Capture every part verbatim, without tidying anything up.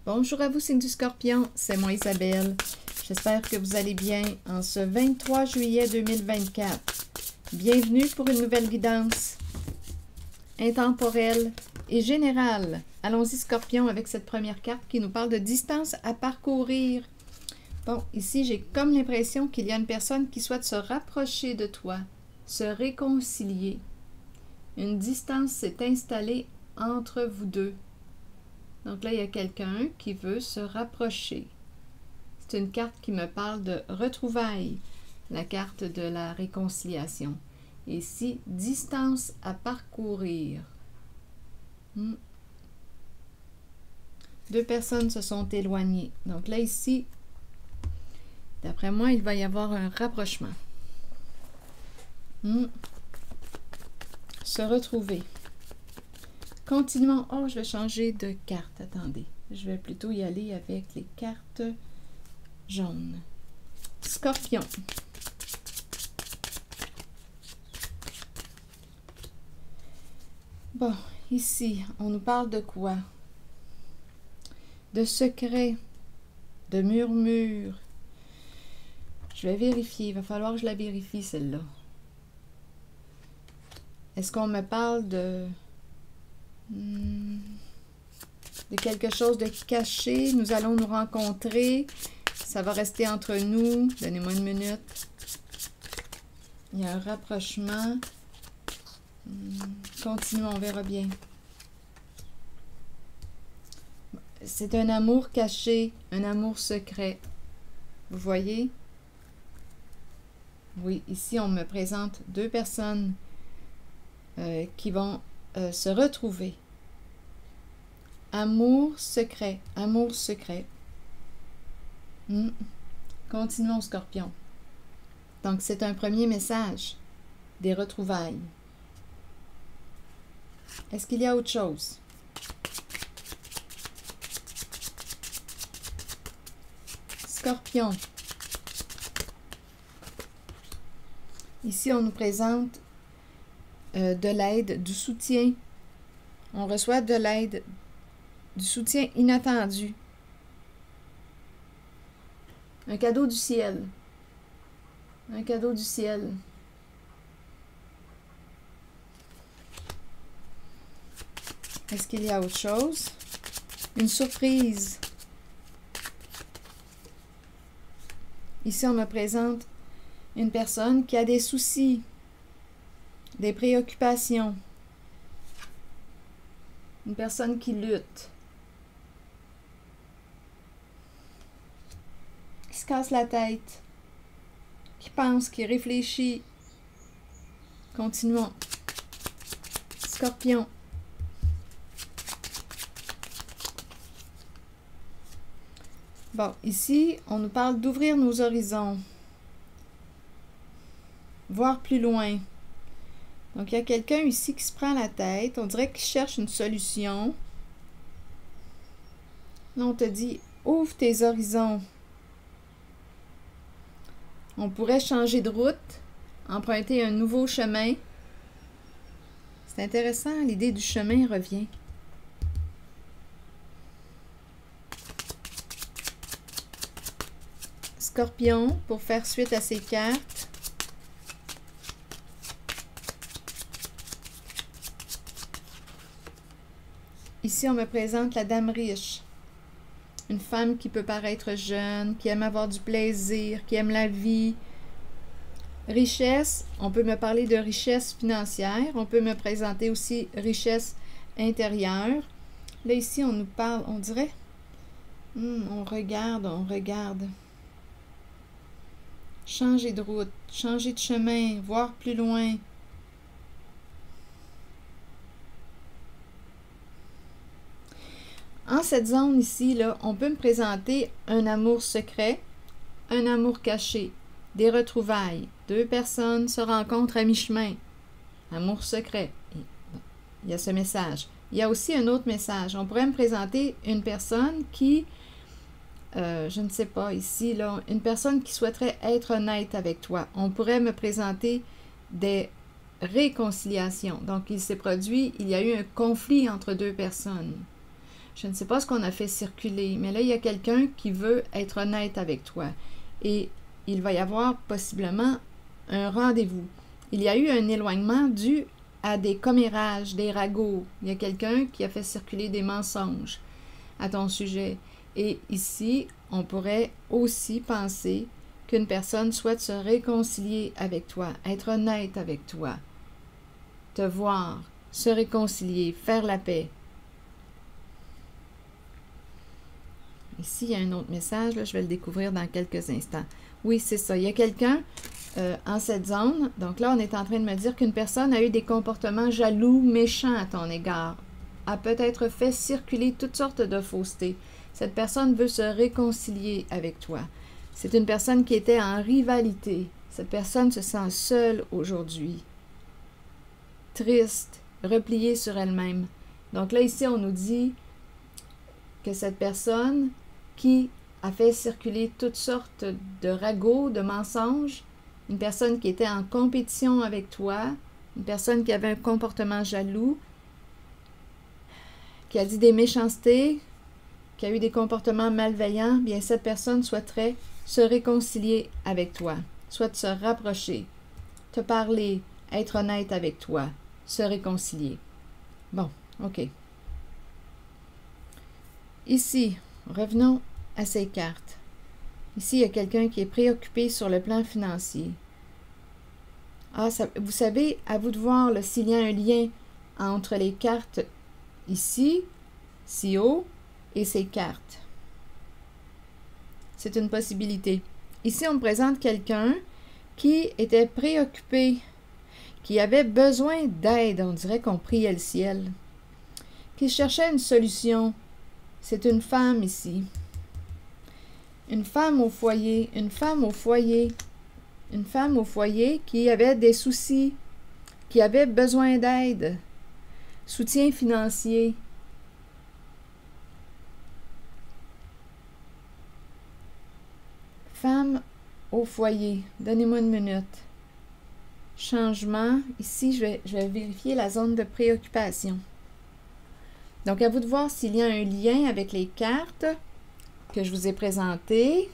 Bonjour à vous, signe du Scorpion, c'est moi Isabelle. J'espère que vous allez bien en ce vingt-trois juillet deux mille vingt-quatre. Bienvenue pour une nouvelle guidance intemporelle et générale. Allons-y Scorpion avec cette première carte qui nous parle de distance à parcourir. Bon, ici j'ai comme l'impression qu'il y a une personne qui souhaite se rapprocher de toi, se réconcilier. Une distance s'est installée entre vous deux. Donc là, il y a quelqu'un qui veut se rapprocher. C'est une carte qui me parle de retrouvailles, la carte de la réconciliation. Et ici, distance à parcourir. Hmm. Deux personnes se sont éloignées. Donc là, ici, d'après moi, il va y avoir un rapprochement. Hmm. Se retrouver. Continuons. Oh, je vais changer de carte. Attendez. Je vais plutôt y aller avec les cartes jaunes. Scorpion. Bon, ici, on nous parle de quoi? De secrets, de murmures. Je vais vérifier. Il va falloir que je la vérifie, celle-là. Est-ce qu'on me parle de... de quelque chose de caché? Nous allons nous rencontrer. Ça va rester entre nous. Donnez-moi une minute. Il y a un rapprochement. Continuons, on verra bien. C'est un amour caché, un amour secret. Vous voyez? Oui, ici on me présente deux personnes euh, qui vont euh, se retrouver. Amour secret, amour secret. Hmm. Continuons, Scorpion. Donc, c'est un premier message des retrouvailles. Est-ce qu'il y a autre chose? Scorpion. Ici, on nous présente euh, de l'aide, du soutien. On reçoit de l'aide, du soutien inattendu. Un cadeau du ciel. Un cadeau du ciel. Est-ce qu'il y a autre chose? Une surprise. Ici, on me présente une personne qui a des soucis, des préoccupations. Une personne qui lutte. Qui se casse la tête. Qui pense, qui réfléchit. Continuons. Scorpion. Bon, ici, on nous parle d'ouvrir nos horizons. Voir plus loin. Donc, il y a quelqu'un ici qui se prend la tête. On dirait qu'il cherche une solution. Là, on te dit, ouvre tes horizons. On pourrait changer de route, emprunter un nouveau chemin. C'est intéressant, l'idée du chemin revient. Scorpion, pour faire suite à ces cartes. Ici, on me présente la dame riche. Une femme qui peut paraître jeune, qui aime avoir du plaisir, qui aime la vie. Richesse, on peut me parler de richesse financière. On peut me présenter aussi richesse intérieure. Là, ici, on nous parle, on dirait, hmm, on regarde, on regarde. Changer de route, changer de chemin, voir plus loin. En cette zone ici, là, on peut me présenter un amour secret, un amour caché, des retrouvailles. Deux personnes se rencontrent à mi-chemin. Amour secret. Il y a ce message. Il y a aussi un autre message. On pourrait me présenter une personne qui... Euh, je ne sais pas, ici, là, une personne qui souhaiterait être honnête avec toi. On pourrait me présenter des réconciliations. Donc, il s'est produit, il y a eu un conflit entre deux personnes. Je ne sais pas ce qu'on a fait circuler, mais là, il y a quelqu'un qui veut être honnête avec toi. Et il va y avoir possiblement un rendez-vous. Il y a eu un éloignement dû à des commérages, des ragots. Il y a quelqu'un qui a fait circuler des mensonges à ton sujet. Et ici, on pourrait aussi penser qu'une personne souhaite se réconcilier avec toi, être honnête avec toi, te voir, se réconcilier, faire la paix. Ici, il y a un autre message, là, je vais le découvrir dans quelques instants. Oui, c'est ça. Il y a quelqu'un euh, en cette zone. Donc là, on est en train de me dire qu'une personne a eu des comportements jaloux, méchants à ton égard, a peut-être fait circuler toutes sortes de faussetés. Cette personne veut se réconcilier avec toi. C'est une personne qui était en rivalité. Cette personne se sent seule aujourd'hui, triste, repliée sur elle-même. Donc là, ici, on nous dit que cette personne qui a fait circuler toutes sortes de ragots, de mensonges, une personne qui était en compétition avec toi, une personne qui avait un comportement jaloux, qui a dit des méchancetés, qui a eu des comportements malveillants, bien cette personne souhaiterait se réconcilier avec toi, souhaite se rapprocher, te parler, être honnête avec toi, se réconcilier. Bon, ok. Ici, revenons à ces cartes. Ici, il y a quelqu'un qui est préoccupé sur le plan financier. Ah, ça, vous savez, à vous de voir s'il y a un lien entre les cartes ici, si haut, et ces cartes. C'est une possibilité. Ici, on me présente quelqu'un qui était préoccupé, qui avait besoin d'aide, on dirait qu'on priait le ciel, qui cherchait une solution. C'est une femme ici. Une femme au foyer, une femme au foyer, une femme au foyer qui avait des soucis, qui avait besoin d'aide, soutien financier. Femme au foyer, donnez-moi une minute. Changement, ici je vais, je vais vérifier la zone de préoccupation. Donc à vous de voir s'il y a un lien avec les cartes que je vous ai présentées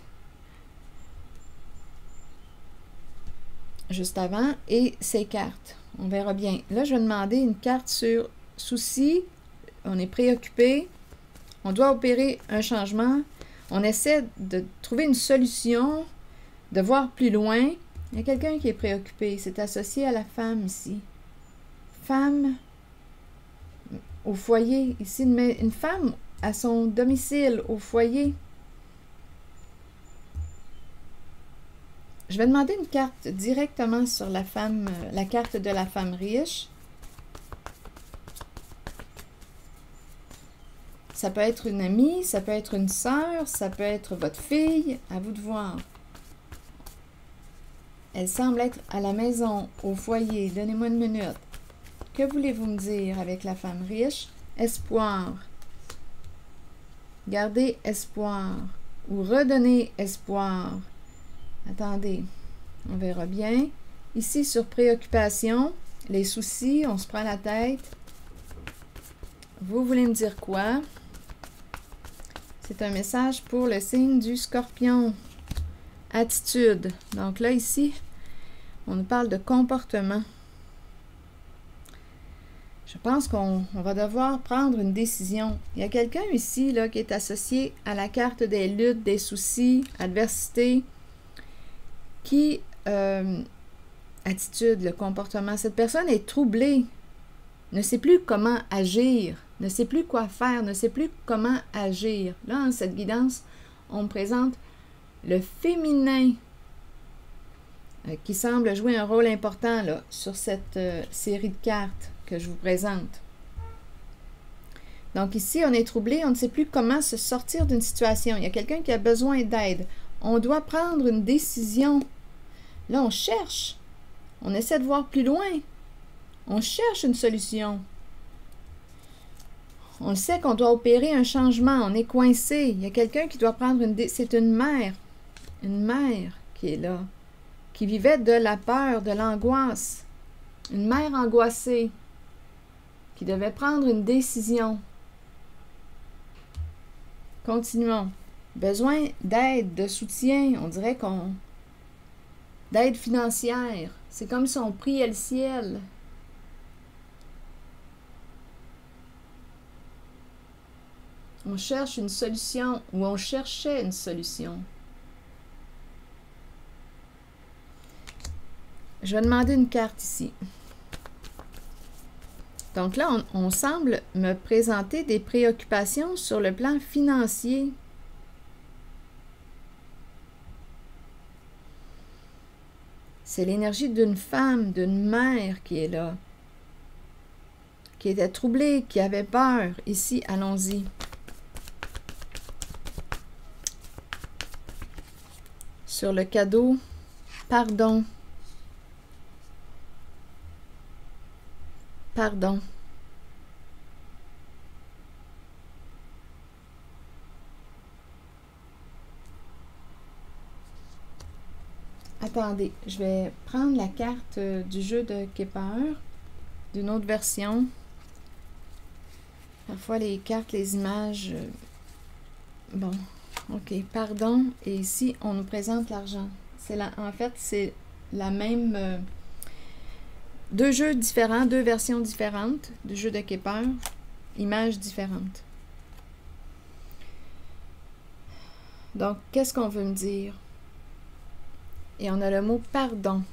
juste avant et ces cartes. On verra bien. Là, je vais demander une carte sur souci. On est préoccupé. On doit opérer un changement. On essaie de trouver une solution, de voir plus loin. Il y a quelqu'un qui est préoccupé. C'est associé à la femme ici. Femme au foyer. Ici, une, une femme à son domicile, au foyer. Je vais demander une carte directement sur la femme, la carte de la femme riche. Ça peut être une amie, ça peut être une sœur, ça peut être votre fille, à vous de voir. Elle semble être à la maison, au foyer. Donnez-moi une minute. Que voulez-vous me dire avec la femme riche? Espoir. Gardez espoir ou redonner espoir. Attendez, on verra bien. Ici, sur préoccupation, les soucis, on se prend la tête. Vous voulez me dire quoi? C'est un message pour le signe du Scorpion. Attitude. Donc là, ici, on nous parle de comportement. Je pense qu'on on va devoir prendre une décision. Il y a quelqu'un ici là, qui est associé à la carte des luttes, des soucis, adversité, qui, euh, attitude, le comportement. Cette personne est troublée, ne sait plus comment agir, ne sait plus quoi faire, ne sait plus comment agir. Là, en cette guidance, on me présente le féminin euh, qui semble jouer un rôle important là, sur cette euh, série de cartes que je vous présente. Donc ici, on est troublé, on ne sait plus comment se sortir d'une situation. Il y a quelqu'un qui a besoin d'aide. On doit prendre une décision. Là, on cherche. On essaie de voir plus loin. On cherche une solution. On sait qu'on doit opérer un changement. On est coincé. Il y a quelqu'un qui doit prendre une décision. C'est une mère. Une mère qui est là. Qui vivait de la peur, de l'angoisse. Une mère angoissée. Qui devait prendre une décision. Continuons. Besoin d'aide, de soutien, on dirait qu'on... d'aide financière. C'est comme si on priait le ciel. On cherche une solution ou on cherchait une solution. Je vais demander une carte ici. Donc là, on, on semble me présenter des préoccupations sur le plan financier. C'est l'énergie d'une femme, d'une mère qui est là, qui était troublée, qui avait peur. Ici, allons-y. Sur le cadeau, pardon. Pardon. Attendez, je vais prendre la carte du jeu de Kepler, d'une autre version. Parfois, les cartes, les images... Bon, ok, pardon. Et ici, on nous présente l'argent. C'est la, en fait, c'est la même... Euh, deux jeux différents, deux versions différentes du jeu de Kepler, images différentes. Donc, qu'est-ce qu'on veut me dire? Et on a le mot pardon.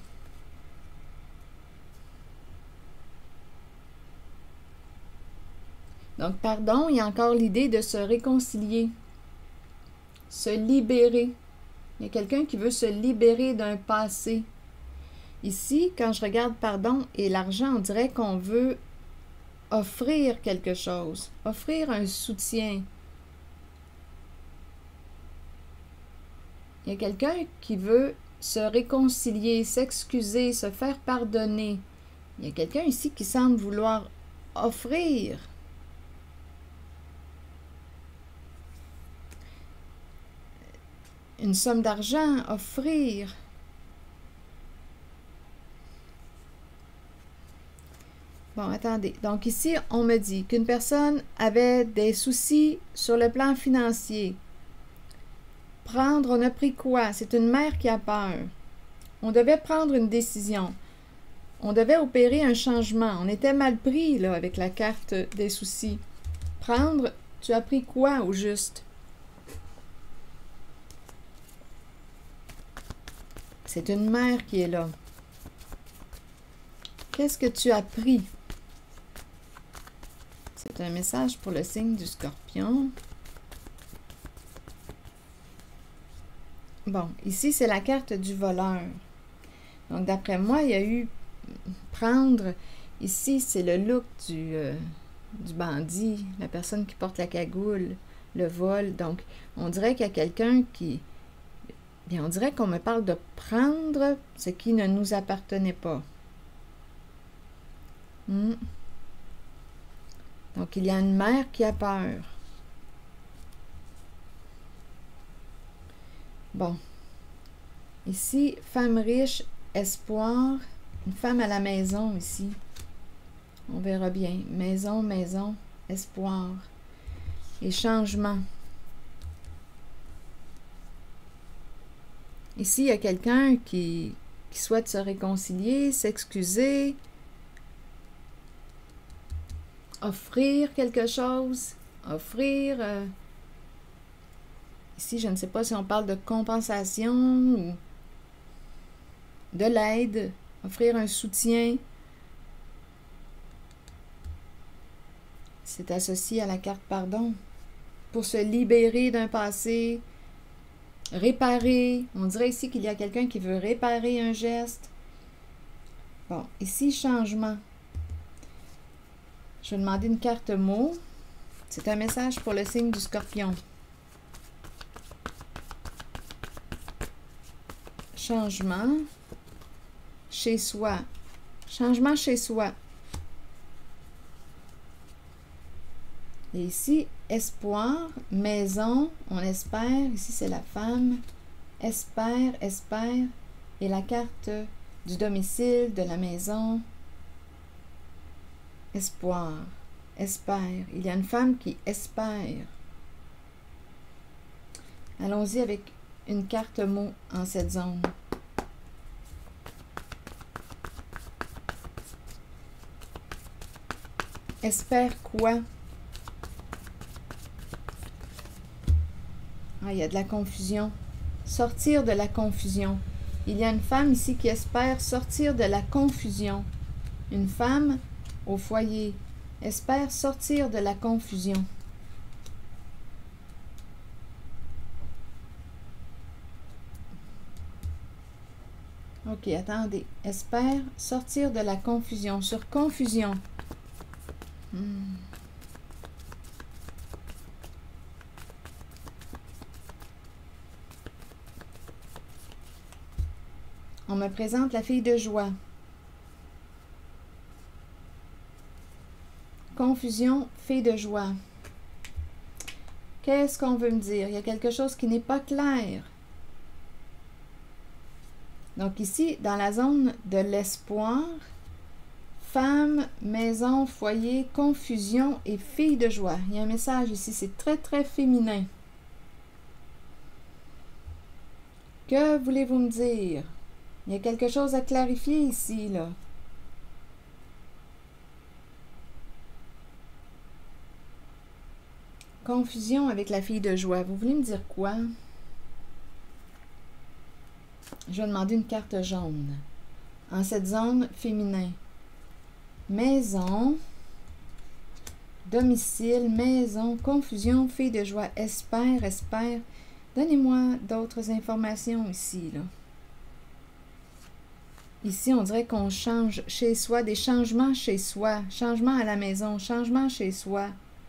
Donc, pardon, il y a encore l'idée de se réconcilier, se libérer. Il y a quelqu'un qui veut se libérer d'un passé. Ici, quand je regarde pardon et l'argent, on dirait qu'on veut offrir quelque chose, offrir un soutien. Il y a quelqu'un qui veut se réconcilier, s'excuser, se faire pardonner. Il y a quelqu'un ici qui semble vouloir offrir. Une somme d'argent, offrir. Bon, attendez. Donc ici, on me dit qu'une personne avait des soucis sur le plan financier. Prendre, on a pris quoi? C'est une mère qui a peur. On devait prendre une décision. On devait opérer un changement. On était mal pris, là, avec la carte des soucis. Prendre, tu as pris quoi au juste? C'est une mère qui est là. Qu'est-ce que tu as pris? C'est un message pour le signe du Scorpion. Bon, ici, c'est la carte du voleur. Donc, d'après moi, il y a eu prendre. Ici, c'est le look du, euh, du bandit, la personne qui porte la cagoule, le vol. Donc, on dirait qu'il y a quelqu'un qui... Bien, on dirait qu'on me parle de prendre ce qui ne nous appartenait pas. Hmm. Donc, il y a une mère qui a peur. Bon. Ici, femme riche, espoir. Une femme à la maison ici. On verra bien. Maison, maison, espoir. Et changement. Ici, il y a quelqu'un qui, qui souhaite se réconcilier, s'excuser, offrir quelque chose, offrir... Euh, ici, je ne sais pas si on parle de compensation ou de l'aide, offrir un soutien. C'est associé à la carte pardon. Pour se libérer d'un passé, réparer. On dirait ici qu'il y a quelqu'un qui veut réparer un geste. Bon, ici, changement. Je vais demander une carte mot. C'est un message pour le signe du Scorpion. Changement chez soi. Changement chez soi. Et ici, espoir, maison, on espère. Ici, c'est la femme. Espère, espère. Et la carte du domicile, de la maison. Espoir, espère. Il y a une femme qui espère. Allons-y avec une carte mot en cette zone. Espère quoi? Ah, il y a de la confusion. Sortir de la confusion. Il y a une femme ici qui espère sortir de la confusion. Une femme au foyer espère sortir de la confusion. Ok, attendez. Espère sortir de la confusion. Sur confusion. Hmm. On me présente la fille de joie. Confusion, fille de joie. Qu'est-ce qu'on veut me dire? Il y a quelque chose qui n'est pas clair. Donc ici, dans la zone de l'espoir, femme, maison, foyer, confusion et fille de joie. Il y a un message ici, c'est très très féminin. Que voulez-vous me dire? Il y a quelque chose à clarifier ici, là. Confusion avec la fille de joie. Vous voulez me dire quoi? Je vais demander une carte jaune. En cette zone féminin. Maison, domicile, maison, confusion, fille de joie, espère, espère. Donnez-moi d'autres informations ici, là. Ici, on dirait qu'on change chez soi, des changements chez soi, changement à la maison, changement chez soi.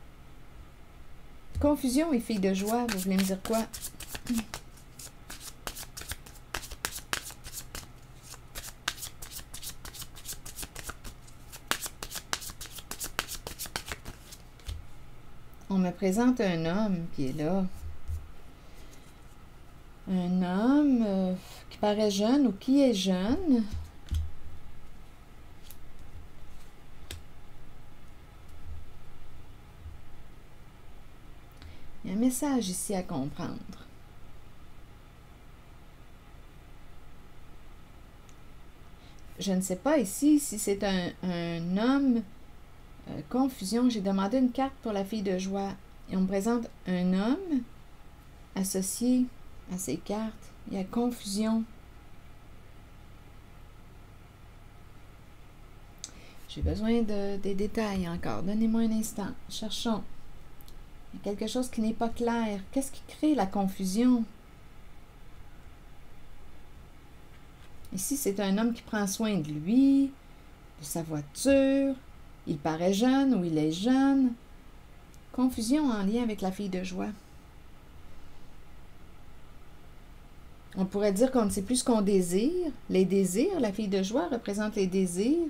Confusion et fille de joie, vous voulez me dire quoi? On me présente un homme qui est là. Un homme euh, qui paraît jeune ou qui est jeune. Il y a un message ici à comprendre. Je ne sais pas ici si c'est un, un homme. Euh, confusion, j'ai demandé une carte pour la fille de joie. Et on me présente un homme associé à ces cartes. Il y a confusion. J'ai besoin de, des détails encore. Donnez-moi un instant. Cherchons. Il y a quelque chose qui n'est pas clair. Qu'est-ce qui crée la confusion? Ici, c'est un homme qui prend soin de lui, de sa voiture. Il paraît jeune ou il est jeune. Confusion en lien avec la fille de joie. On pourrait dire qu'on ne sait plus ce qu'on désire. Les désirs, la fille de joie représente les désirs.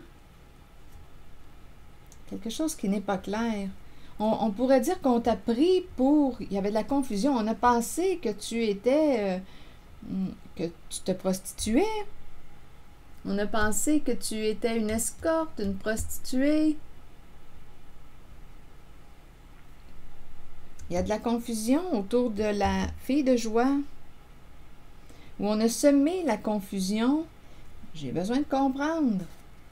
Quelque chose qui n'est pas clair. On, on pourrait dire qu'on t'a pris pour... Il y avait de la confusion. On a pensé que tu étais... Euh, que tu te prostituais. On a pensé que tu étais une escorte, une prostituée. Il y a de la confusion autour de la fille de joie. Où on a semé la confusion. J'ai besoin de comprendre.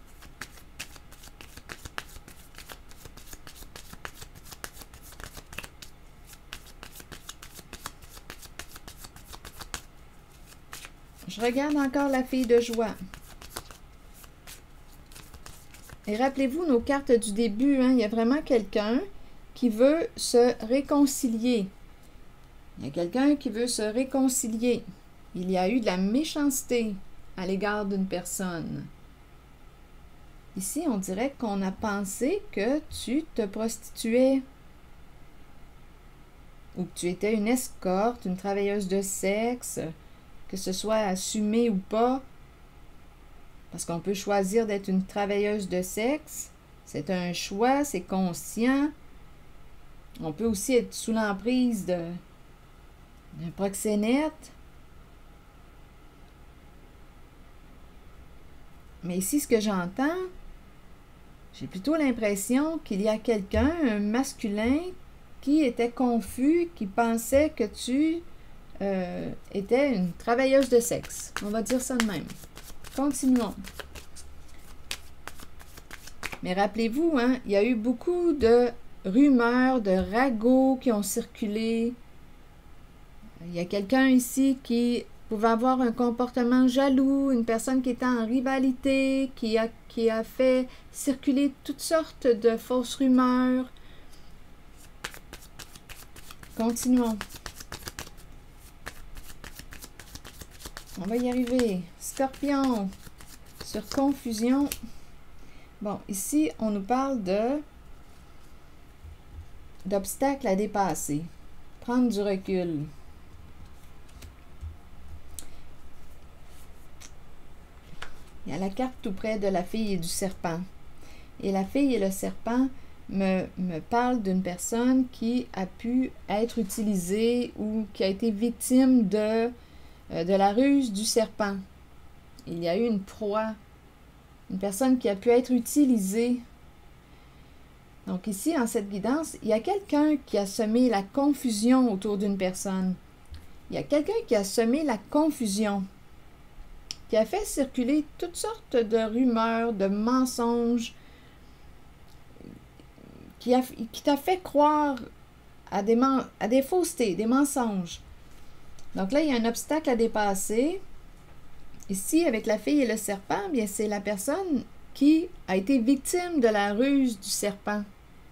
Je regarde encore la fille de joie. Et rappelez-vous nos cartes du début, hein, il y a vraiment quelqu'un qui veut se réconcilier. Il y a quelqu'un qui veut se réconcilier. Il y a eu de la méchanceté à l'égard d'une personne. Ici, on dirait qu'on a pensé que tu te prostituais. Ou que tu étais une escorte, une travailleuse de sexe, que ce soit assumé ou pas. Parce qu'on peut choisir d'être une travailleuse de sexe. C'est un choix, c'est conscient. On peut aussi être sous l'emprise de d'un proxénète. Mais ici, ce que j'entends, j'ai plutôt l'impression qu'il y a quelqu'un, un masculin, qui était confus, qui pensait que tu euh, était une travailleuse de sexe. On va dire ça de même. Continuons. Mais rappelez-vous, hein, il y a eu beaucoup de rumeurs, de ragots qui ont circulé. Il y a quelqu'un ici qui pouvait avoir un comportement jaloux, une personne qui était en rivalité, qui a, qui a fait circuler toutes sortes de fausses rumeurs. Continuons. On va y arriver. Scorpion, sur confusion. Bon, ici, on nous parle de d'obstacles à dépasser. Prendre du recul. Il y a la carte tout près de la fille et du serpent. Et la fille et le serpent me, me parlent d'une personne qui a pu être utilisée ou qui a été victime de, euh, de la ruse du serpent. Il y a eu une proie, une personne qui a pu être utilisée. Donc ici, en cette guidance, il y a quelqu'un qui a semé la confusion autour d'une personne. Il y a quelqu'un qui a semé la confusion, qui a fait circuler toutes sortes de rumeurs, de mensonges, qui, a, qui t'a fait croire à des, à des faussetés, des mensonges. Donc là, il y a un obstacle à dépasser. Ici, avec la fille et le serpent, bien c'est la personne qui a été victime de la ruse du serpent.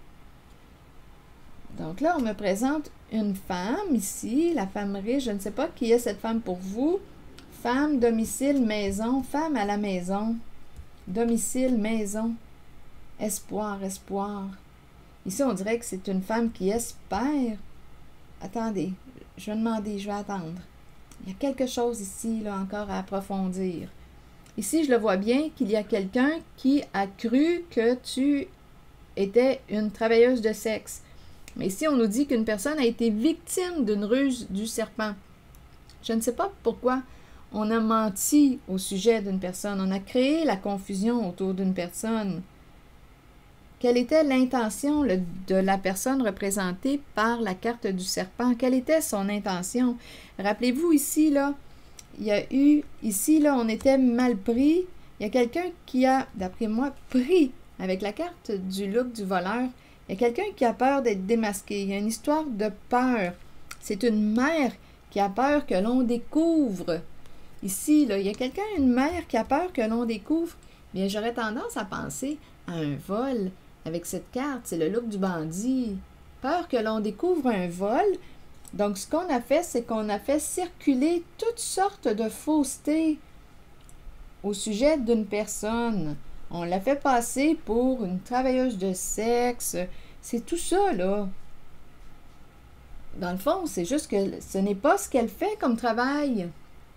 Donc là, on me présente une femme ici, la femme riche. Je ne sais pas qui est cette femme pour vous. Femme, domicile, maison, femme à la maison, domicile, maison, espoir, espoir. Ici, on dirait que c'est une femme qui espère. Attendez, je vais demander, je vais attendre. Il y a quelque chose ici, là, encore à approfondir. Ici, je le vois bien qu'il y a quelqu'un qui a cru que tu étais une travailleuse de sexe. Mais ici, on nous dit qu'une personne a été victime d'une ruse du serpent. Je ne sais pas pourquoi on a menti au sujet d'une personne. On a créé la confusion autour d'une personne. Quelle était l'intention de la personne représentée par la carte du serpent? Quelle était son intention? Rappelez-vous ici, là, il y a eu, ici, là, on était mal pris. Il y a quelqu'un qui a, d'après moi, pris avec la carte du look du voleur. Il y a quelqu'un qui a peur d'être démasqué. Il y a une histoire de peur. C'est une mère qui a peur que l'on découvre. Ici, là, il y a quelqu'un, une mère qui a peur que l'on découvre. Bien, j'aurais tendance à penser à un vol avec cette carte. C'est le look du bandit. Peur que l'on découvre un vol. Donc, ce qu'on a fait, c'est qu'on a fait circuler toutes sortes de faussetés au sujet d'une personne. On l'a fait passer pour une travailleuse de sexe. C'est tout ça, là. Dans le fond, c'est juste que ce n'est pas ce qu'elle fait comme travail.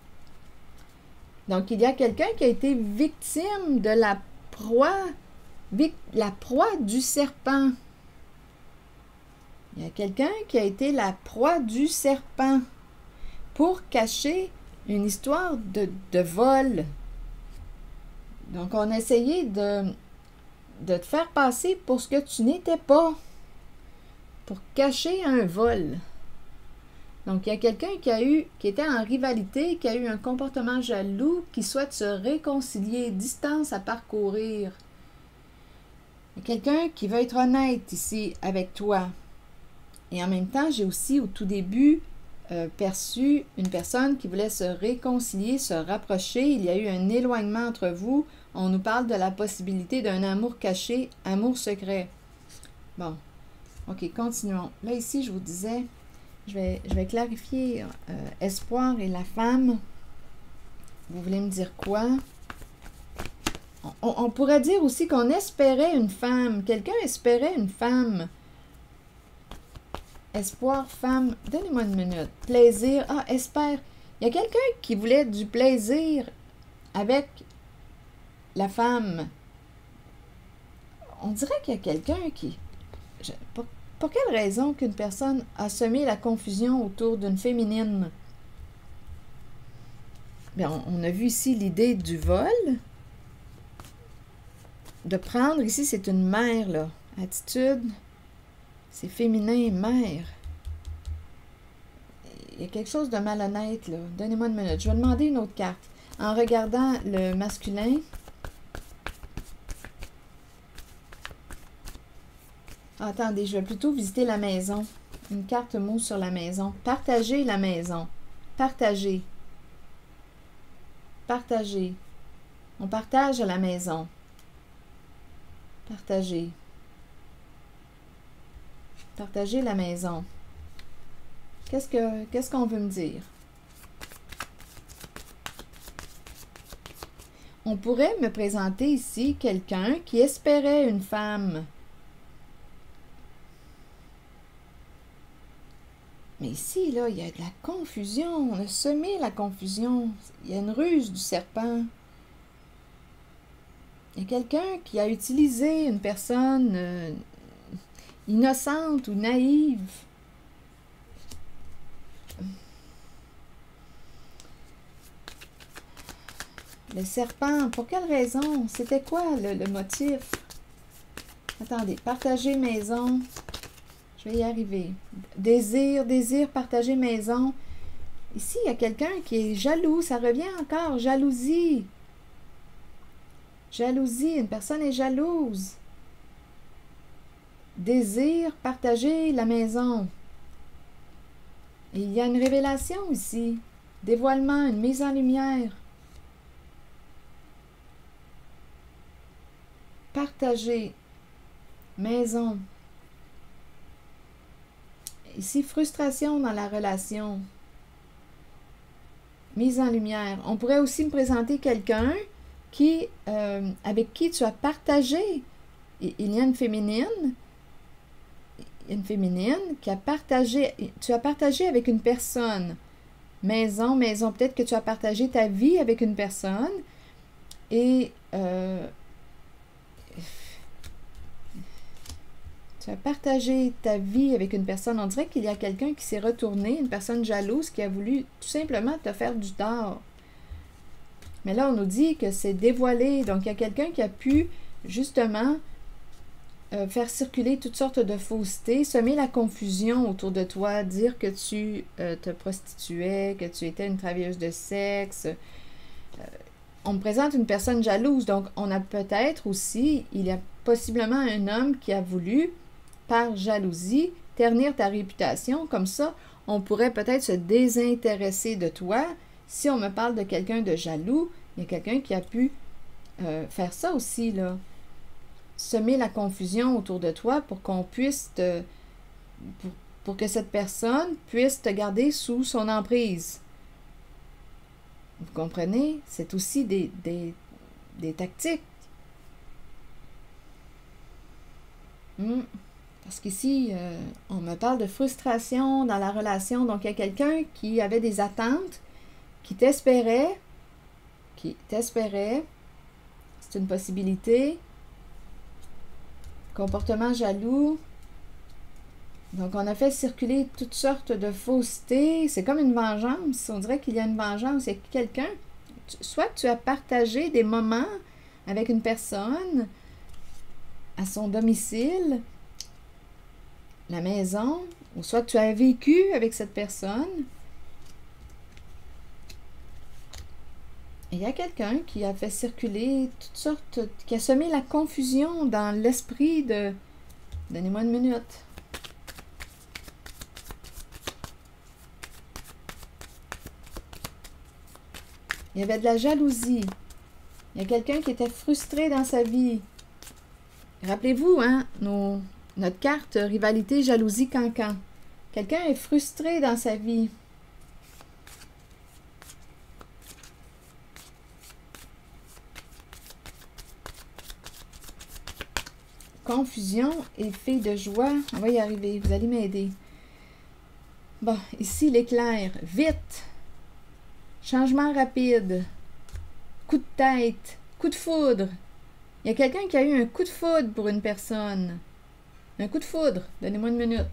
Donc, il y a quelqu'un qui a été victime de la proie, la proie du serpent. Il y a quelqu'un qui a été la proie du serpent pour cacher une histoire de, de vol. Donc, on a essayé de, de te faire passer pour ce que tu n'étais pas, pour cacher un vol. Donc, il y a quelqu'un qui a eu, qui était en rivalité, qui a eu un comportement jaloux, qui souhaite se réconcilier, distance à parcourir. Il y a quelqu'un qui veut être honnête ici avec toi. Et en même temps, j'ai aussi au tout début euh, perçu une personne qui voulait se réconcilier, se rapprocher. Il y a eu un éloignement entre vous. On nous parle de la possibilité d'un amour caché, amour secret. Bon, ok, continuons. Là, ici, je vous disais... Je vais, je vais clarifier euh, espoir et la femme. Vous voulez me dire quoi? On, on pourrait dire aussi qu'on espérait une femme. Quelqu'un espérait une femme. Espoir, femme. Donnez-moi une minute. Plaisir. Ah, espère. Il y a quelqu'un qui voulait du plaisir avec la femme. On dirait qu'il y a quelqu'un qui... Je, pas, Pour quelle raison qu'une personne a semé la confusion autour d'une féminine? Bien, on, on a vu ici l'idée du vol. De prendre, ici c'est une mère, là. Attitude, c'est féminin, mère. il y a quelque chose de malhonnête, là. Donnez-moi une minute. Je vais demander une autre carte. En regardant le masculin, attendez, je vais plutôt visiter la maison. Une carte mot sur la maison. Partager la maison. Partager. Partager. On partage à la maison. Partager. Partager la maison. Qu'est-ce que qu'est-ce qu'on veut me dire? On pourrait me présenter ici quelqu'un qui espérait une femme. Mais ici, là, il y a de la confusion. On a semé la confusion. Il y a une ruse du serpent. Il y a quelqu'un qui a utilisé une personne euh, innocente ou naïve. Le serpent, pour quelle raison? C'était quoi le, le motif? Attendez, partager maison. Je vais y arriver. Désir, désir, partager maison. Ici, il y a quelqu'un qui est jaloux. Ça revient encore. Jalousie. Jalousie. Une personne est jalouse. Désir, partager la maison. Et il y a une révélation ici. Dévoilement, une mise en lumière. Partager. Maison. Ici, frustration dans la relation. Mise en lumière. On pourrait aussi me présenter quelqu'un qui, euh, avec qui tu as partagé. Il y a une féminine. Une féminine qui a partagé. Tu as partagé avec une personne. Maison, maison. Peut-être que tu as partagé ta vie avec une personne. Et euh, tu as partagé ta vie avec une personne. On dirait qu'il y a quelqu'un qui s'est retourné, une personne jalouse qui a voulu tout simplement te faire du tort. Mais là, on nous dit que c'est dévoilé. Donc, il y a quelqu'un qui a pu, justement, euh, faire circuler toutes sortes de faussetés, semer la confusion autour de toi, dire que tu euh, te prostituais, que tu étais une travailleuse de sexe. Euh, on me présente une personne jalouse. Donc, on a peut-être aussi, il y a possiblement un homme qui a voulu, par jalousie, ternir ta réputation. Comme ça, on pourrait peut-être se désintéresser de toi. Si on me parle de quelqu'un de jaloux, il y a quelqu'un qui a pu euh, faire ça aussi, là. Semer la confusion autour de toi pour qu'on puisse te, pour, pour que cette personne puisse te garder sous son emprise. Vous comprenez? C'est aussi des, des, des tactiques. Hmm. Parce qu'ici, euh, on me parle de frustration dans la relation. Donc, il y a quelqu'un qui avait des attentes, qui t'espérait, qui t'espérait. C'est une possibilité. Comportement jaloux. Donc, on a fait circuler toutes sortes de faussetés. C'est comme une vengeance. On dirait qu'il y a une vengeance. Il y a quelqu'un, soit tu as partagé des moments avec une personne à son domicile, la maison, ou soit tu as vécu avec cette personne. Et il y a quelqu'un qui a fait circuler toutes sortes, qui a semé la confusion dans l'esprit de... Donnez-moi une minute. Il y avait de la jalousie. Il y a quelqu'un qui était frustré dans sa vie. Rappelez-vous, hein, nos, notre carte rivalité, jalousie, cancan. Quelqu'un est frustré dans sa vie. Confusion et fille de joie. On va y arriver. Vous allez m'aider. Bon, ici l'éclair. Vite. Changement rapide. Coup de tête. Coup de foudre. Il y a quelqu'un qui a eu un coup de foudre pour une personne. Un coup de foudre. Donnez-moi une minute.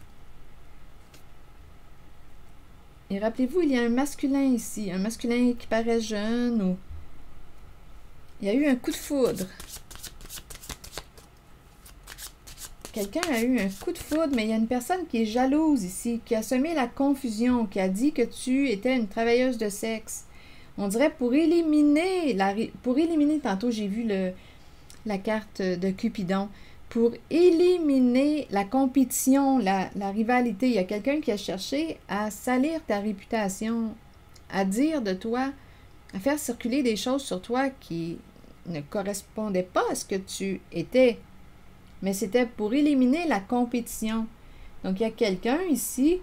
Et rappelez-vous, il y a un masculin ici. Un masculin qui paraît jeune ou... Il y a eu un coup de foudre. quelqu'un a eu un coup de foudre, mais il y a une personne qui est jalouse ici, qui a semé la confusion, qui a dit que tu étais une travailleuse de sexe. On dirait pour éliminer, la, pour éliminer, tantôt j'ai vu le, la carte de Cupidon, pour éliminer la compétition, la, la rivalité. Il y a quelqu'un qui a cherché à salir ta réputation, à dire de toi, à faire circuler des choses sur toi qui ne correspondaient pas à ce que tu étais. Mais c'était pour éliminer la compétition. Donc, il y a quelqu'un ici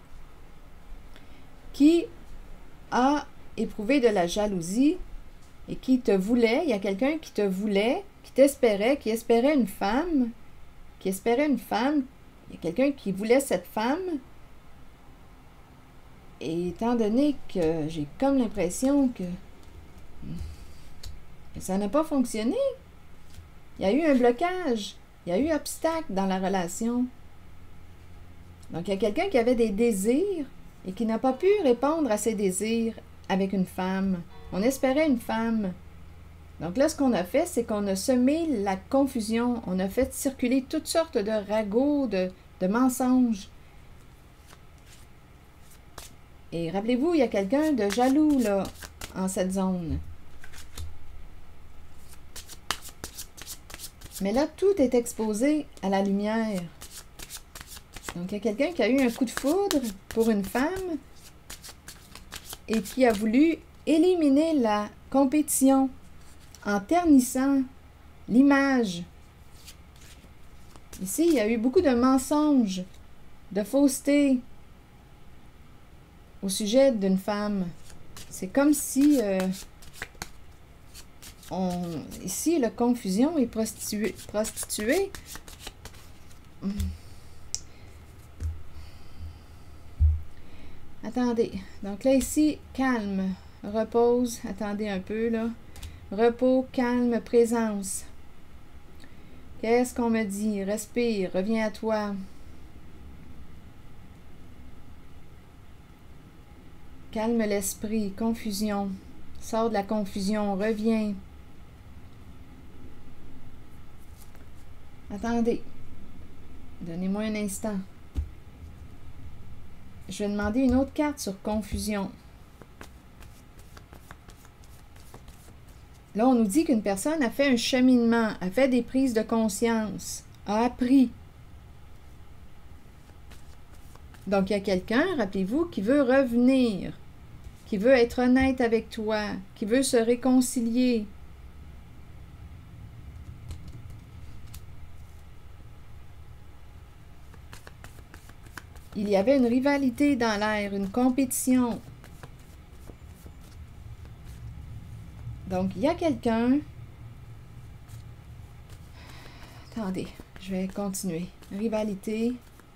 qui a éprouvé de la jalousie et qui te voulait. Il y a quelqu'un qui te voulait, qui t'espérait, qui espérait une femme, qui espérait une femme. Il y a quelqu'un qui voulait cette femme. Et étant donné que j'ai comme l'impression que, que ça n'a pas fonctionné, il y a eu un blocage. Il y a eu obstacle dans la relation. Donc, il y a quelqu'un qui avait des désirs et qui n'a pas pu répondre à ses désirs avec une femme. On espérait une femme. Donc là, ce qu'on a fait, c'est qu'on a semé la confusion. On a fait circuler toutes sortes de ragots, de, de mensonges. Et rappelez-vous, il y a quelqu'un de jaloux, là, en cette zone. Mais là, tout est exposé à la lumière. Donc, il y a quelqu'un qui a eu un coup de foudre pour une femme et qui a voulu éliminer la compétition en ternissant l'image. Ici, il y a eu beaucoup de mensonges, de fausseté au sujet d'une femme. C'est comme si... Euh, On, ici, la confusion est prostituée. prostituée. Attendez. Donc là, ici, calme, repose. Attendez un peu, là. Repos, calme, présence. Qu'est-ce qu'on me dit? Respire, reviens à toi. Calme l'esprit, confusion. Sors de la confusion, reviens. Attendez. Donnez-moi un instant. Je vais demander une autre carte sur confusion. Là, on nous dit qu'une personne a fait un cheminement, a fait des prises de conscience, a appris. Donc, il y a quelqu'un, rappelez-vous, qui veut revenir, qui veut être honnête avec toi, qui veut se réconcilier. Il y avait une rivalité dans l'air, une compétition. Donc, il y a quelqu'un... Attendez, je vais continuer. Rivalité.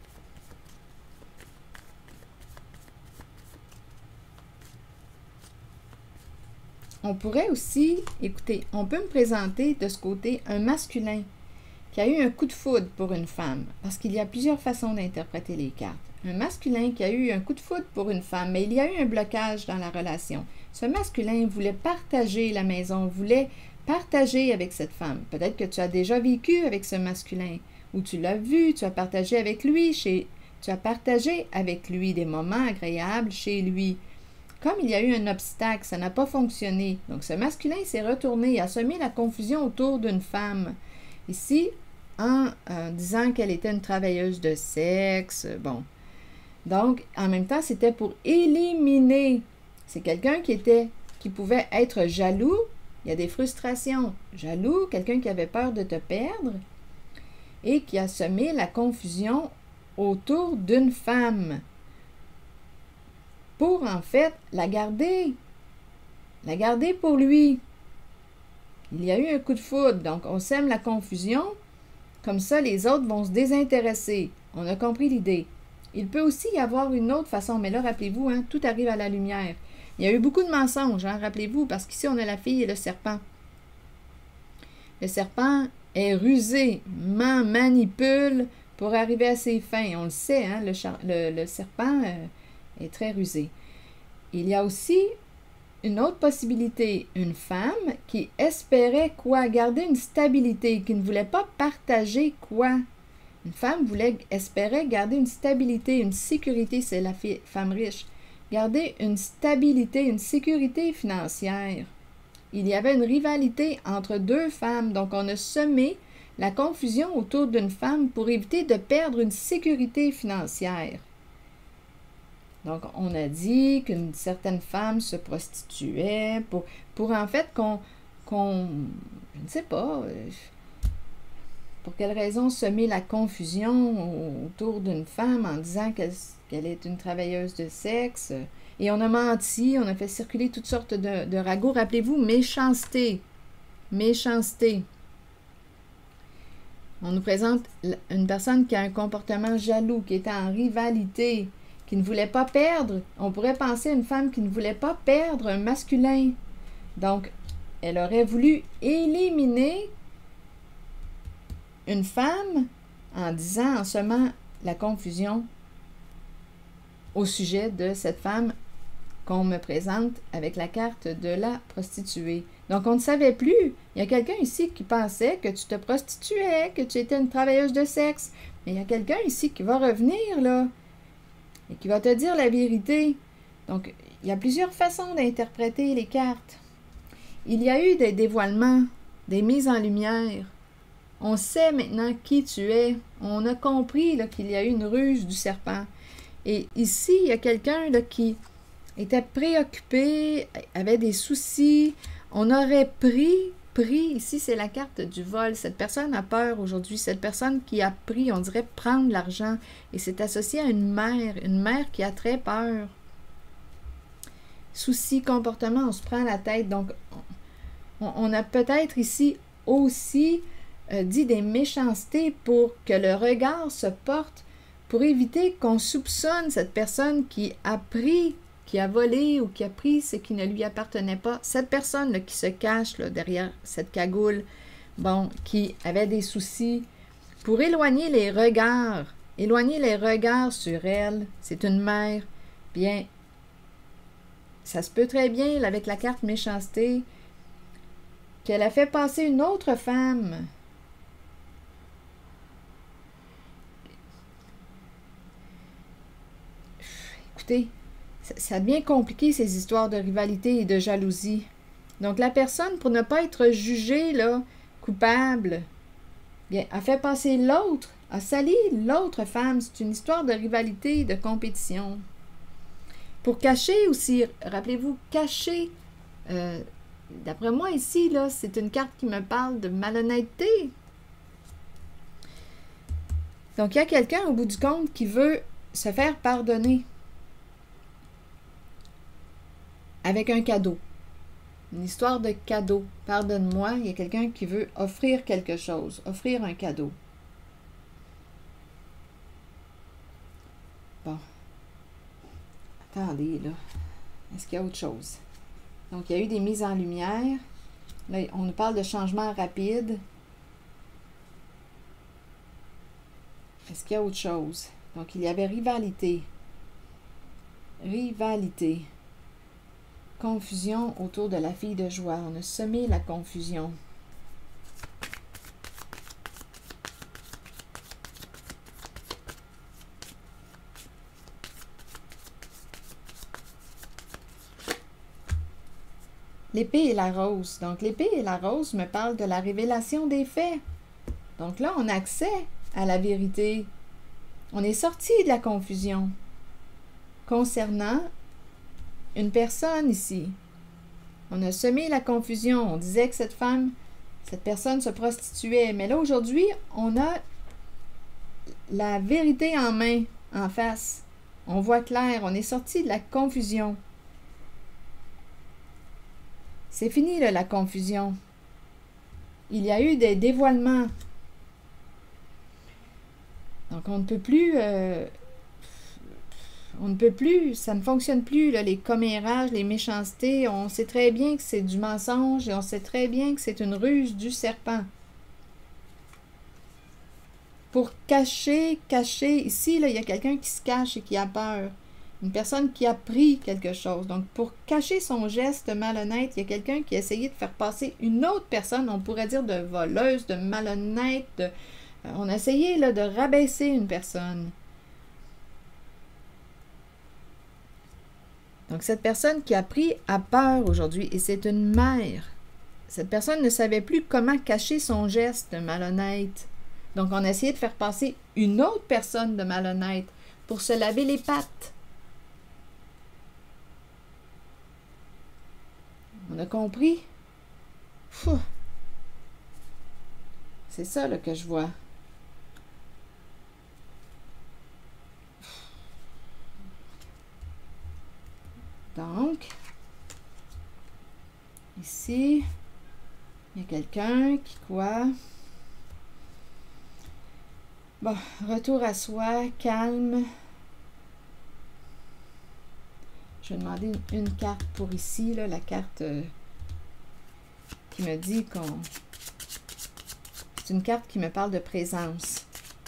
On pourrait aussi, écoutez, on peut me présenter de ce côté un masculin qui a eu un coup de foudre pour une femme, parce qu'il y a plusieurs façons d'interpréter les cartes. Un masculin qui a eu un coup de foudre pour une femme, mais il y a eu un blocage dans la relation. Ce masculin voulait partager la maison, voulait partager avec cette femme. Peut-être que tu as déjà vécu avec ce masculin, ou tu l'as vu, tu as partagé avec lui, chez, tu as partagé avec lui des moments agréables chez lui. Comme il y a eu un obstacle, ça n'a pas fonctionné. Donc, ce masculin s'est retourné, il a semé la confusion autour d'une femme. Ici, en euh, disant qu'elle était une travailleuse de sexe, bon. Donc, en même temps, c'était pour éliminer. C'est quelqu'un qui était, qui pouvait être jaloux. Il y a des frustrations. Jaloux, quelqu'un qui avait peur de te perdre et qui a semé la confusion autour d'une femme pour, en fait, la garder. La garder pour lui. Il y a eu un coup de foudre, donc on sème la confusion. Comme ça, les autres vont se désintéresser. On a compris l'idée. Il peut aussi y avoir une autre façon, mais là, rappelez-vous, hein, tout arrive à la lumière. Il y a eu beaucoup de mensonges, hein, rappelez-vous, parce qu'ici, on a la fille et le serpent. Le serpent est rusé, man, manipule pour arriver à ses fins. On le sait, hein, le, le, le serpent euh, est très rusé. Il y a aussi une autre possibilité, une femme qui espérait quoi? Garder une stabilité, qui ne voulait pas partager quoi? Une femme voulait, espérait garder une stabilité, une sécurité, c'est la femme riche. Garder une stabilité, une sécurité financière. Il y avait une rivalité entre deux femmes, donc on a semé la confusion autour d'une femme pour éviter de perdre une sécurité financière. Donc, on a dit qu'une certaine femme se prostituait pour, pour en fait qu'on, qu'on, je ne sais pas, pour quelle raison semer la confusion autour d'une femme en disant qu'elle, qu'elle est une travailleuse de sexe. Et on a menti, on a fait circuler toutes sortes de, de ragots. Rappelez-vous, méchanceté. Méchanceté. On nous présente une personne qui a un comportement jaloux, qui est en rivalité, qui ne voulait pas perdre. On pourrait penser à une femme qui ne voulait pas perdre un masculin. Donc, elle aurait voulu éliminer une femme en disant, en semant la confusion au sujet de cette femme qu'on me présente avec la carte de la prostituée. Donc, on ne savait plus. Il y a quelqu'un ici qui pensait que tu te prostituais, que tu étais une travailleuse de sexe. Mais il y a quelqu'un ici qui va revenir, là, et qui va te dire la vérité. Donc, il y a plusieurs façons d'interpréter les cartes. Il y a eu des dévoilements, des mises en lumière. On sait maintenant qui tu es. On a compris là, qu'il y a eu une ruse du serpent. Et ici, il y a quelqu'un là, qui était préoccupé, avait des soucis. On aurait pris, pris, ici c'est la carte du vol. Cette personne a peur aujourd'hui. Cette personne qui a pris, on dirait prendre l'argent. Et c'est associé à une mère, une mère qui a très peur. Soucis, comportement, on se prend la tête. Donc, on, on a peut-être ici aussi euh, dit des méchancetés pour que le regard se porte, pour éviter qu'on soupçonne cette personne qui a pris, qui a volé ou qui a pris ce qui ne lui appartenait pas. Cette personne là, qui se cache là, derrière cette cagoule, bon, qui avait des soucis, pour éloigner les regards, éloigner les regards sur elle, c'est une mère, bien, ça se peut très bien, là, avec la carte méchanceté, qu'elle a fait passer une autre femme. Écoutez, ça, ça devient compliqué, ces histoires de rivalité et de jalousie. Donc, la personne, pour ne pas être jugée, là, coupable, bien, a fait passer l'autre, a sali l'autre femme. C'est une histoire de rivalité, de compétition. Pour cacher aussi, rappelez-vous, cacher, euh, d'après moi ici, là, c'est une carte qui me parle de malhonnêteté. Donc, il y a quelqu'un au bout du compte qui veut se faire pardonner avec un cadeau. Une histoire de cadeau. Pardonne-moi, il y a quelqu'un qui veut offrir quelque chose, offrir un cadeau. Bon. Attendez, là. Est-ce qu'il y a autre chose? Donc, il y a eu des mises en lumière. Là, on nous parle de changement rapide. Est-ce qu'il y a autre chose? Donc, il y avait rivalité. Rivalité. Confusion autour de la fille de joie. On a semé la confusion. L'épée et la rose. Donc, l'épée et la rose me parlent de la révélation des faits. Donc là, on a accès à la vérité. On est sorti de la confusion concernant une personne ici. On a semé la confusion. On disait que cette femme, cette personne se prostituait. Mais là, aujourd'hui, on a la vérité en main, en face. On voit clair. On est sorti de la confusion. C'est fini, là, la confusion. Il y a eu des dévoilements. Donc, on ne peut plus... Euh, on ne peut plus... Ça ne fonctionne plus, là, les commérages, les méchancetés. On sait très bien que c'est du mensonge et on sait très bien que c'est une ruse du serpent. Pour cacher, cacher... Ici, là, il y a quelqu'un qui se cache et qui a peur. Une personne qui a pris quelque chose. Donc, pour cacher son geste malhonnête, il y a quelqu'un qui a essayé de faire passer une autre personne, on pourrait dire de voleuse, de malhonnête, de, On a essayé là, de rabaisser une personne. Donc, cette personne qui a pris à peur aujourd'hui, et c'est une mère. Cette personne ne savait plus comment cacher son geste malhonnête. Donc, on a essayé de faire passer une autre personne de malhonnête pour se laver les pattes. On a compris? C'est ça là, que je vois. Donc, ici, il y a quelqu'un qui quoi? Bon, retour à soi, calme. Je vais demander une, une carte pour ici, là, la carte euh, qui me dit qu'on... C'est une carte qui me parle de présence.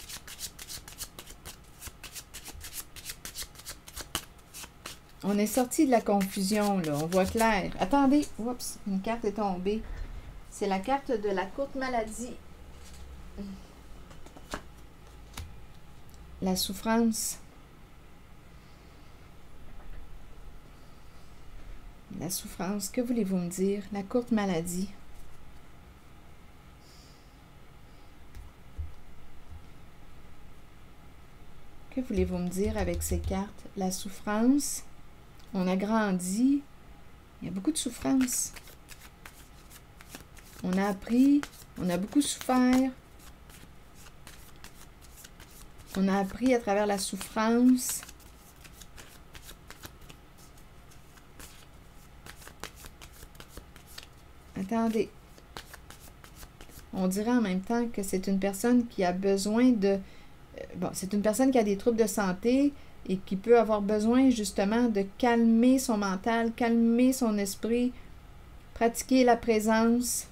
On est sorti de la confusion, là. On voit clair. Attendez, oups, une carte est tombée. C'est la carte de la courte maladie. La souffrance. La souffrance, que voulez-vous me dire? La courte maladie. Que voulez-vous me dire avec ces cartes? La souffrance. On a grandi. Il y a beaucoup de souffrance. On a appris. On a beaucoup souffert. On a appris à travers la souffrance. Attendez. On dirait en même temps que c'est une personne qui a besoin de... Bon, c'est une personne qui a des troubles de santé et qui peut avoir besoin justement de calmer son mental, calmer son esprit, pratiquer la présence.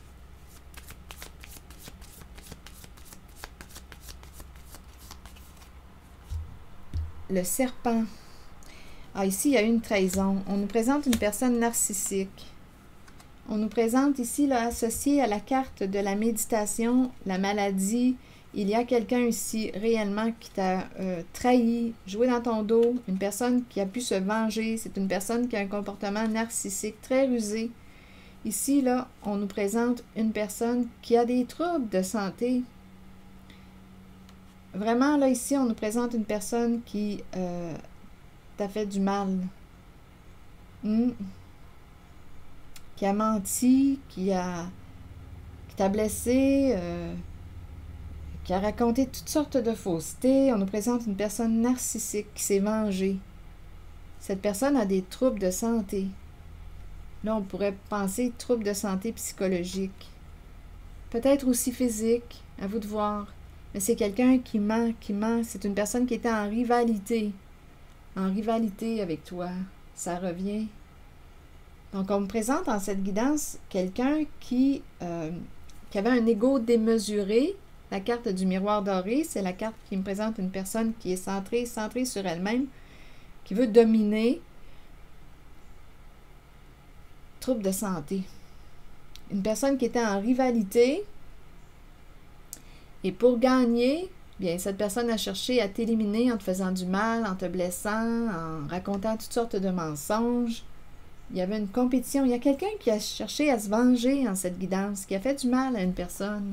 Le serpent. Ah, ici, il y a une trahison. On nous présente une personne narcissique. On nous présente ici, là, associé à la carte de la méditation, la maladie. Il y a quelqu'un ici, réellement, qui t'a euh, trahi, joué dans ton dos. Une personne qui a pu se venger. C'est une personne qui a un comportement narcissique, très rusé. Ici, là, on nous présente une personne qui a des troubles de santé. Vraiment, là, ici, on nous présente une personne qui euh, t'a fait du mal. Mmh. Qui a menti, qui a qui t'a blessé, euh, qui a raconté toutes sortes de faussetés. On nous présente une personne narcissique qui s'est vengée. Cette personne a des troubles de santé. Là, on pourrait penser troubles de santé psychologique. Peut-être aussi physique, à vous de voir. Mais c'est quelqu'un qui ment, qui ment. C'est une personne qui était en rivalité. En rivalité avec toi. Ça revient. Donc, on me présente en cette guidance quelqu'un qui, euh, qui avait un ego démesuré. La carte du miroir doré, c'est la carte qui me présente une personne qui est centrée, centrée sur elle-même, qui veut dominer. Trouble de santé. Une personne qui était en rivalité. Et pour gagner, bien, cette personne a cherché à t'éliminer en te faisant du mal, en te blessant, en racontant toutes sortes de mensonges. Il y avait une compétition. Il y a quelqu'un qui a cherché à se venger en cette guidance, qui a fait du mal à une personne.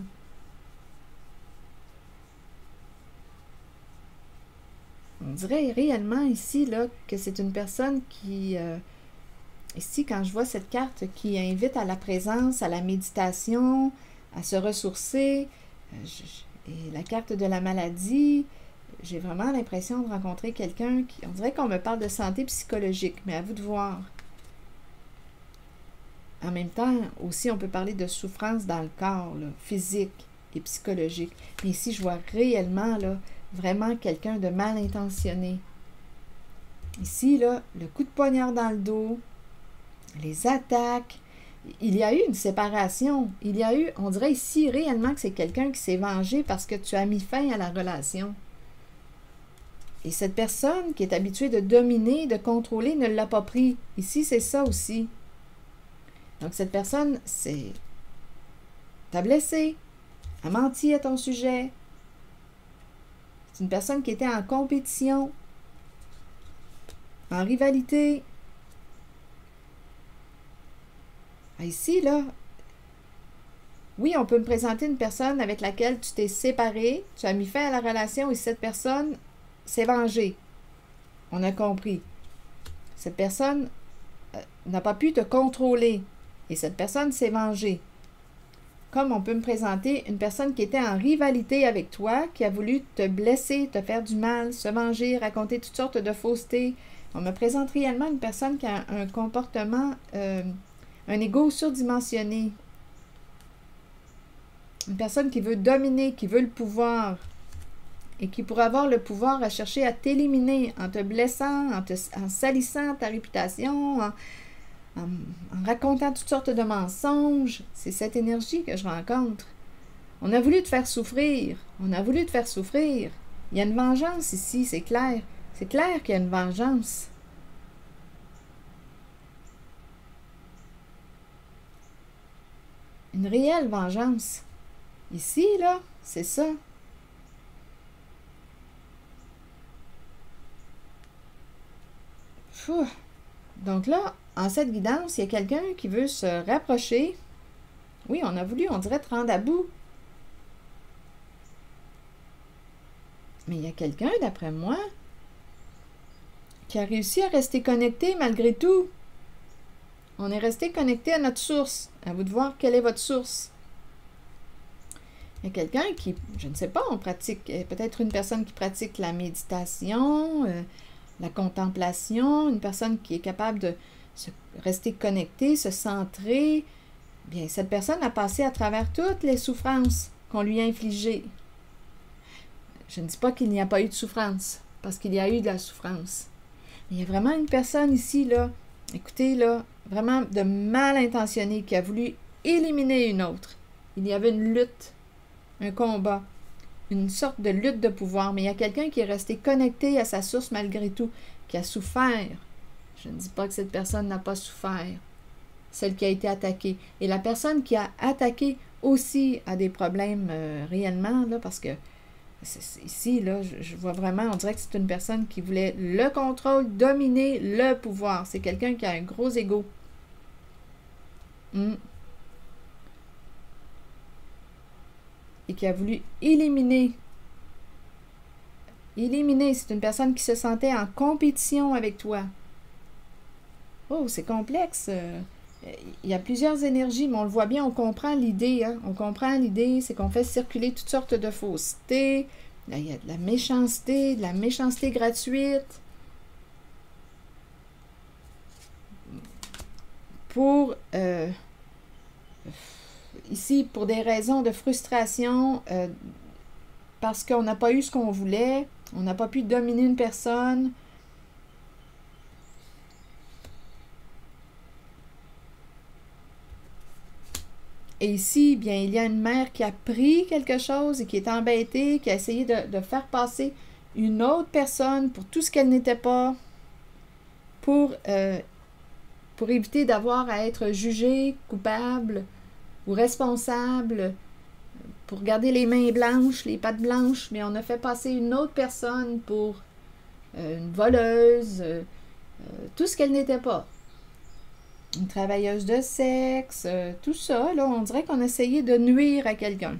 On dirait réellement ici là, que c'est une personne qui... Euh, ici, quand je vois cette carte qui invite à la présence, à la méditation, à se ressourcer... Je, et la carte de la maladie, j'ai vraiment l'impression de rencontrer quelqu'un qui... On dirait qu'on me parle de santé psychologique, mais à vous de voir. En même temps, aussi, on peut parler de souffrance dans le corps, là, physique et psychologique. Mais ici, je vois réellement, là, vraiment quelqu'un de mal intentionné. Ici, là, le coup de poignard dans le dos, les attaques... Il y a eu une séparation. Il y a eu, on dirait ici réellement que c'est quelqu'un qui s'est vengé parce que tu as mis fin à la relation. Et cette personne qui est habituée de dominer, de contrôler, ne l'a pas pris. Ici, c'est ça aussi. Donc, cette personne, c'est... t'a blessé, a menti à ton sujet, C'est une personne qui était en compétition, en rivalité. Ici, là, oui, on peut me présenter une personne avec laquelle tu t'es séparé, tu as mis fin à la relation et cette personne s'est vengée. On a compris. Cette personne euh, n'a pas pu te contrôler et cette personne s'est vengée. Comme on peut me présenter une personne qui était en rivalité avec toi, qui a voulu te blesser, te faire du mal, se venger, raconter toutes sortes de faussetés. On me présente réellement une personne qui a un comportement, euh, un ego surdimensionné. Une personne qui veut dominer, qui veut le pouvoir et qui pourrait avoir le pouvoir à chercher à t'éliminer en te blessant, en, te, en salissant ta réputation, en, en, en racontant toutes sortes de mensonges. C'est cette énergie que je rencontre. On a voulu te faire souffrir. On a voulu te faire souffrir. Il y a une vengeance ici, c'est clair. C'est clair qu'il y a une vengeance. Une réelle vengeance. Ici, là, c'est ça. Pfff. Donc là, en cette guidance, il y a quelqu'un qui veut se rapprocher. Oui, on a voulu, on dirait, te rendre à bout. Mais il y a quelqu'un, d'après moi, qui a réussi à rester connecté malgré tout. On est resté connecté à notre source. À vous de voir quelle est votre source. Il y a quelqu'un qui, je ne sais pas, on pratique, peut-être une personne qui pratique la méditation, euh, la contemplation, une personne qui est capable de se rester connectée, se centrer. Bien, cette personne a passé à travers toutes les souffrances qu'on lui a infligées. Je ne dis pas qu'il n'y a pas eu de souffrance, parce qu'il y a eu de la souffrance. Mais il y a vraiment une personne ici, là, écoutez, là, vraiment de mal intentionnée, qui a voulu éliminer une autre. Il y avait une lutte, un combat, une sorte de lutte de pouvoir, mais il y a quelqu'un qui est resté connecté à sa source malgré tout, qui a souffert. Je ne dis pas que cette personne n'a pas souffert, celle qui a été attaquée. Et la personne qui a attaqué aussi a des problèmes euh, réellement, là, parce que c'est, c'est, ici, là, je, je vois vraiment, on dirait que c'est une personne qui voulait le contrôle, dominer le pouvoir. C'est quelqu'un qui a un gros ego. Mm. Et qui a voulu éliminer. Éliminer, c'est une personne qui se sentait en compétition avec toi. Oh, c'est complexe. Il y a plusieurs énergies, mais on le voit bien, on comprend l'idée. Hein? On comprend l'idée, c'est qu'on fait circuler toutes sortes de faussetés. Là, il y a de la méchanceté, de la méchanceté gratuite. Pour... Euh, ici, pour des raisons de frustration, euh, parce qu'on n'a pas eu ce qu'on voulait, on n'a pas pu dominer une personne. Et ici, bien, il y a une mère qui a pris quelque chose et qui est embêtée, qui a essayé de, de faire passer une autre personne pour tout ce qu'elle n'était pas, pour, euh, pour éviter d'avoir à être jugée, coupable ou responsable, pour garder les mains blanches, les pattes blanches, mais on a fait passer une autre personne pour euh, une voleuse, euh, euh, tout ce qu'elle n'était pas. Une travailleuse de sexe, euh, tout ça, là, on dirait qu'on essayait de nuire à quelqu'un.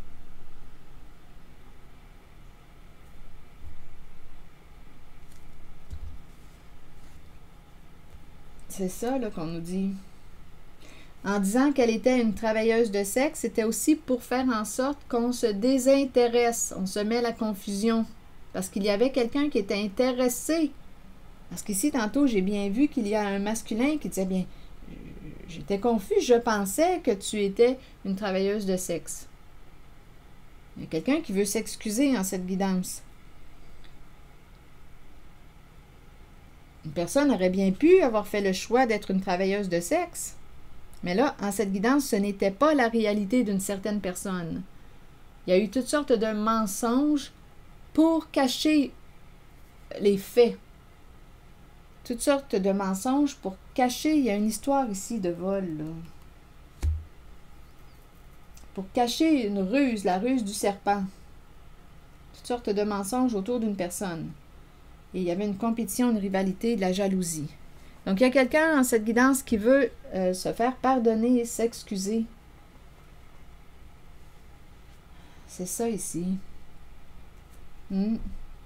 C'est ça, là, qu'on nous dit. En disant qu'elle était une travailleuse de sexe, c'était aussi pour faire en sorte qu'on se désintéresse, on se met à la confusion. Parce qu'il y avait quelqu'un qui était intéressé. Parce qu'ici, tantôt, j'ai bien vu qu'il y a un masculin qui disait, bien, j'étais confus, je pensais que tu étais une travailleuse de sexe. Il y a quelqu'un qui veut s'excuser en cette guidance. Une personne aurait bien pu avoir fait le choix d'être une travailleuse de sexe. Mais là, en cette guidance, ce n'était pas la réalité d'une certaine personne. Il y a eu toutes sortes de mensonges pour cacher les faits. Toutes sortes de mensonges pour cacher, il y a une histoire ici de vol, là. Pour cacher une ruse, la ruse du serpent. toutes sortes de mensonges autour d'une personne. Et il y avait une compétition, une rivalité, de la jalousie. Donc, il y a quelqu'un en cette guidance qui veut euh, se faire pardonner et s'excuser. C'est ça ici. Hmm.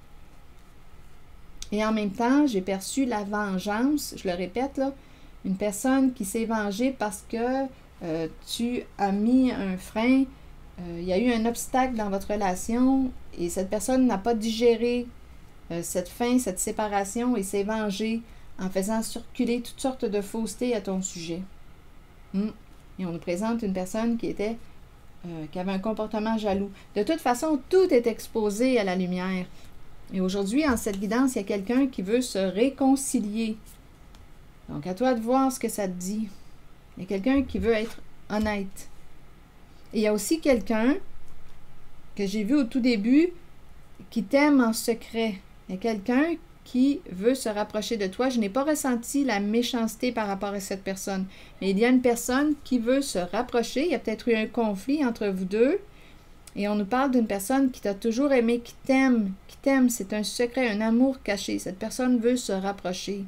Et en même temps, j'ai perçu la vengeance, je le répète, là, une personne qui s'est vengée parce que euh, tu as mis un frein, euh, il y a eu un obstacle dans votre relation et cette personne n'a pas digéré euh, cette fin, cette séparation et s'est vengée en faisant circuler toutes sortes de faussetés à ton sujet. Hmm. Et on nous présente une personne qui était, euh, qui avait un comportement jaloux. De toute façon, tout est exposé à la lumière. Et aujourd'hui, en cette guidance, il y a quelqu'un qui veut se réconcilier. Donc, à toi de voir ce que ça te dit. Il y a quelqu'un qui veut être honnête. Et il y a aussi quelqu'un que j'ai vu au tout début qui t'aime en secret. Il y a quelqu'un qui veut se rapprocher de toi. Je n'ai pas ressenti la méchanceté par rapport à cette personne. Mais il y a une personne qui veut se rapprocher. Il y a peut-être eu un conflit entre vous deux. Et on nous parle d'une personne qui t'a toujours aimé, qui t'aime, qui t'aime. C'est un secret, un amour caché. Cette personne veut se rapprocher.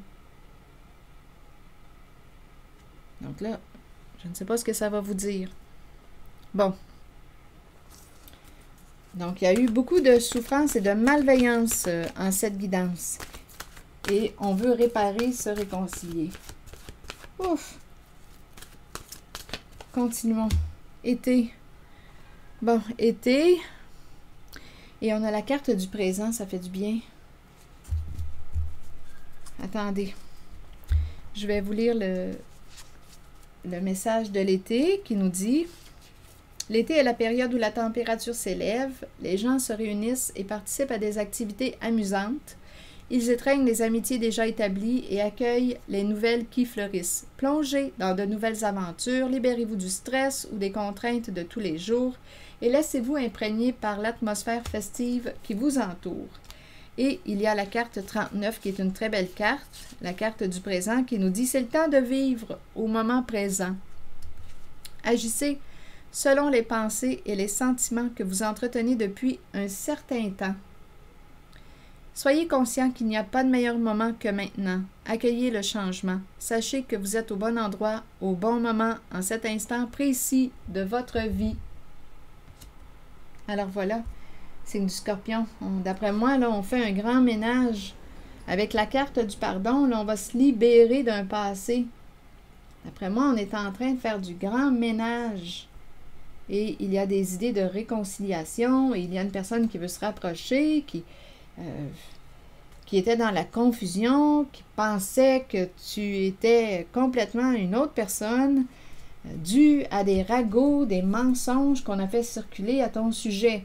Donc là, je ne sais pas ce que ça va vous dire. Bon. Donc, il y a eu beaucoup de souffrance et de malveillance euh, en cette guidance. Et on veut réparer, se réconcilier. Ouf! Continuons. Été. Bon, été. Et on a la carte du présent, ça fait du bien. Attendez. Je vais vous lire le, le message de l'été qui nous dit: l'été est la période où la température s'élève, les gens se réunissent et participent à des activités amusantes. Ils étreignent les amitiés déjà établies et accueillent les nouvelles qui fleurissent. Plongez dans de nouvelles aventures, libérez-vous du stress ou des contraintes de tous les jours et laissez-vous imprégner par l'atmosphère festive qui vous entoure. Et il y a la carte trente-neuf qui est une très belle carte, la carte du présent qui nous dit: c'est le temps de vivre au moment présent. Agissez selon les pensées et les sentiments que vous entretenez depuis un certain temps. Soyez conscient qu'il n'y a pas de meilleur moment que maintenant. Accueillez le changement. Sachez que vous êtes au bon endroit, au bon moment, en cet instant précis de votre vie. Alors voilà, signe du Scorpion. D'après moi, là, on fait un grand ménage. Avec la carte du pardon, là, on va se libérer d'un passé. D'après moi, on est en train de faire du grand ménage. Et il y a des idées de réconciliation, et il y a une personne qui veut se rapprocher, qui, euh, qui était dans la confusion, qui pensait que tu étais complètement une autre personne, euh, dû à des ragots, des mensonges qu'on a fait circuler à ton sujet.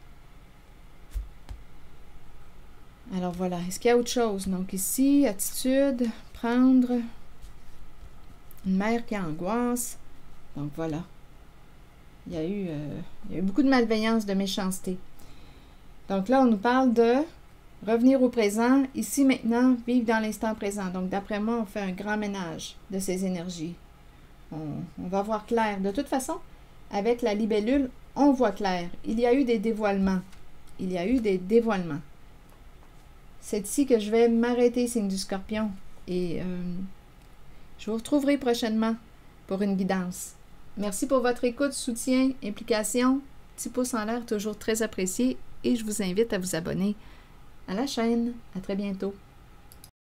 Alors voilà, est-ce qu'il y a autre chose? Donc ici, attitude, prendre, une mère qui angoisse. Donc voilà. Il y a eu, euh, il y a eu beaucoup de malveillance, de méchanceté. Donc là, on nous parle de revenir au présent, ici, maintenant, vivre dans l'instant présent. Donc d'après moi, on fait un grand ménage de ces énergies. On, on va voir clair. De toute façon, avec la libellule, on voit clair. Il y a eu des dévoilements. Il y a eu des dévoilements. C'est ici que je vais m'arrêter, signe du Scorpion. Et euh, je vous retrouverai prochainement pour une guidance. Merci pour votre écoute, soutien, implication. Petit pouce en l'air, toujours très apprécié. Et je vous invite à vous abonner à la chaîne. À très bientôt.